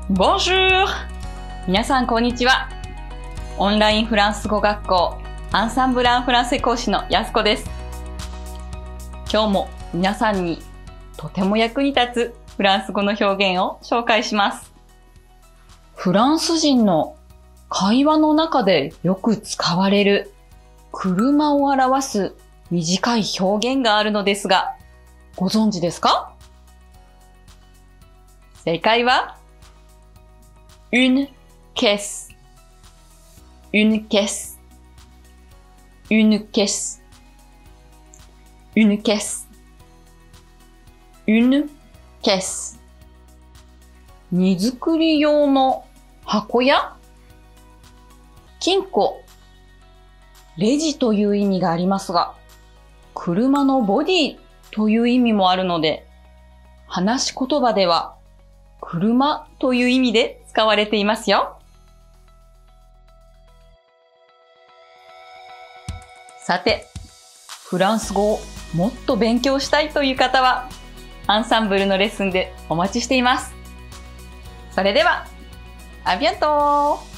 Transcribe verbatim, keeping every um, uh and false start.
Bonjour! 皆さんこんにちは。オンラインフランス語学校アンサンブランフランセ講師のやすこです。今日も皆さんにとても役に立つフランス語の表現を紹介します。フランス人の会話の中でよく使われる車を表す短い表現があるのですが、ご存知ですか？正解はune caisse, une caisse, une caisse, une caisse, une caisse。荷造り用の箱や金庫、レジという意味がありますが、車のボディという意味もあるので、話し言葉では車という意味で使われていますよ。さて、フランス語をもっと勉強したいという方は、アンサンブルのレッスンでお待ちしています。それでは、アビアントー